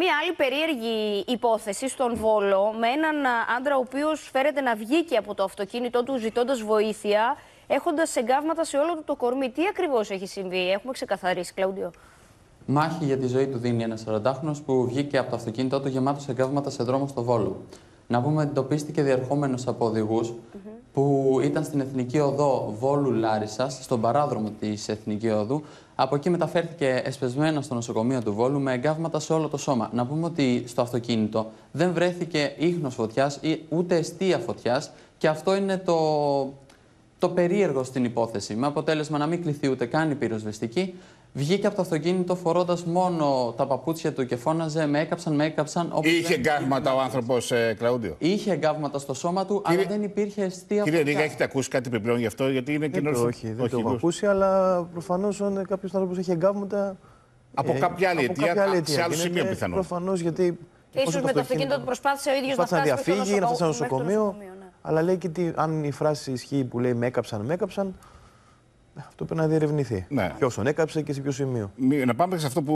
μια άλλη περίεργη υπόθεση στον Βόλο με έναν άντρα ο οποίος φέρεται να βγήκε από το αυτοκίνητό του ζητώντας βοήθεια, έχοντας εγκάβματα σε όλο του το κορμί. Τι ακριβώς έχει συμβεί, έχουμε ξεκαθαρίσει, Κλαούντιο? Μάχη για τη ζωή του δίνει ένας 40χρονος που βγήκε από το αυτοκίνητό του γεμάτος εγκάβματα σε δρόμο στο Βόλο. Να πούμε ότι εντοπίστηκε διερχόμενος από οδηγούς που ήταν στην Εθνική Οδό Βόλου-Λάρισσας, στον παράδρομο της Εθνική Οδού. Από εκεί μεταφέρθηκε εσπεσμένο στο νοσοκομείο του Βόλου με εγκάβματα σε όλο το σώμα. Να πούμε ότι στο αυτοκίνητο δεν βρέθηκε ίχνος φωτιάς ή ούτε εστία φωτιάς και αυτό είναι το περίεργο στην υπόθεση. Με αποτέλεσμα να μην κληθεί ούτε καν η πυροσβεστική. Βγήκε από το αυτοκίνητο φορώντας μόνο τα παπούτσια του και φώναζε «Με έκαψαν, με έκαψαν». Είχε εγκάβματα ο άνθρωπος, Κλαούντιο? Είχε εγκάβματα στο σώμα του, αλλά δεν υπήρχε εστία. Κύριε Ρίγα, έχετε ακούσει κάτι επιπλέον γι' αυτό? Γιατί είναι κοινός. Όχι, δεν το έχω ακούσει, αλλά προφανώς αν κάποιος άνθρωπος έχει εγκάβματα. Από κάποια άλλη αιτία, σε άλλο σημείο πιθανόν. Προφανώς γιατί. Ίσως με το αυτοκίνητο του προσπάθησε ο ίδιος να διαφύγει, να φτάσει στο νοσοκομείο. Ναι. Αλλά λέει και αν η φράση ισχύει που λέει «με έκαψαν», αυτό πρέπει να διερευνηθεί. Ναι. Ποιος τον έκαψε και σε ποιο σημείο. Να πάμε σε αυτό που